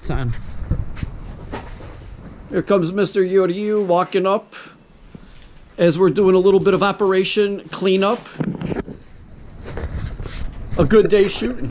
10. Here comes Mr. Yoryu walking up as we're doing a little bit of operation cleanup. A good day shooting.